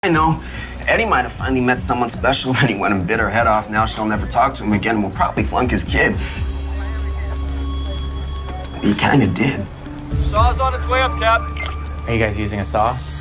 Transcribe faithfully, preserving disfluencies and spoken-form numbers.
I know. Eddie might have finally met someone special, and he went and bit her head off. Now she'll never talk to him again and will probably flunk his kid. He kind of did. Saw's on its way up, Cap. Are you guys using a saw?